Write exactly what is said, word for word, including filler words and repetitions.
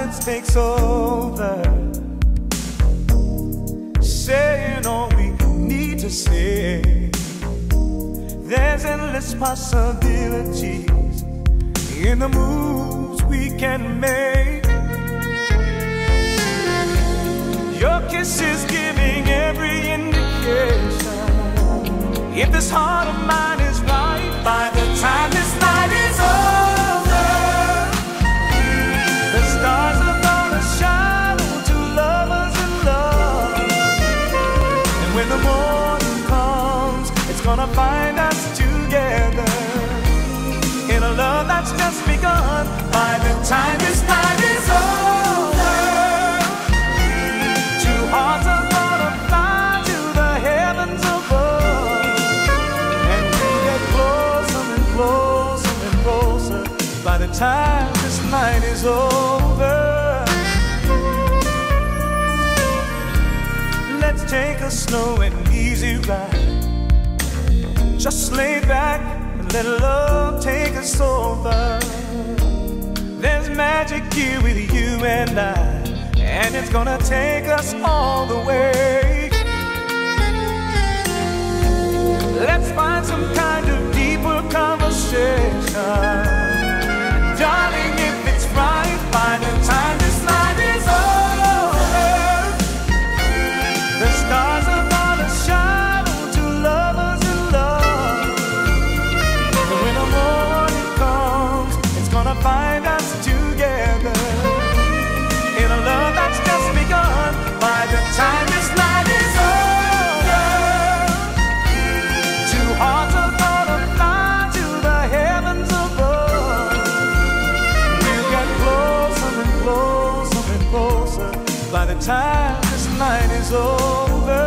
silence takes over, saying all we need to say. There's endless possibilities in the moves we can make. Your kiss is giving every indication. If this heart of mine is right, by the time this night is over, the stars are gonna shine on two lovers in love. And when the morning comes, it's gonna find us together in a love that's just begun. By the time this night is over, two hearts are gonna fly to the heavens above, and we get closer and closer and closer by the time this night is over. Let's take a slow and easy ride. Just lay back and let love take us over. There's magic here with you and I, and it's gonna take us all the way. Let's find some kind of deeper conversation. Darling, if it's right, by the time this night is over, the stars are gonna shine on two lovers in love. And when the morning comes, it's gonna find us together in a love that's just begun. By the time this night is over, two hearts are gonna fly to the heavens above. We'll get closer and closer and closer by the time this night is over.